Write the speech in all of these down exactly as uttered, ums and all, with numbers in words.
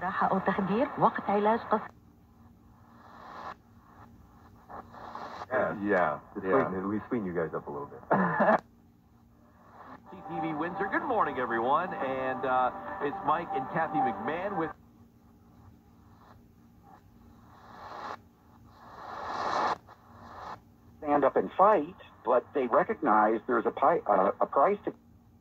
استراحة أو تخدير وقت علاج قصير. Yeah, yeah, yeah. Sweeten, we sweeten you guys up a little bit. T V Windsor, good morning, everyone, and uh, it's Mike and Kathy McMahon with. Stand up and fight, but they recognize there's a, pi uh, a price to.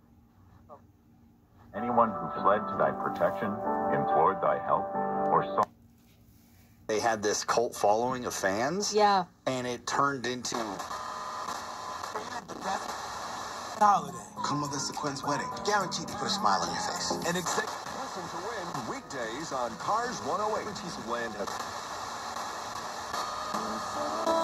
Anyone who fled to thy protection, implored thy help, or saw. They had this cult following of fans. Yeah. And it turned into. Holiday. Come with us to Quinn's wedding. Guaranteed to put a smile on your face. And exact listen to win weekdays on Cars one oh eight. Land.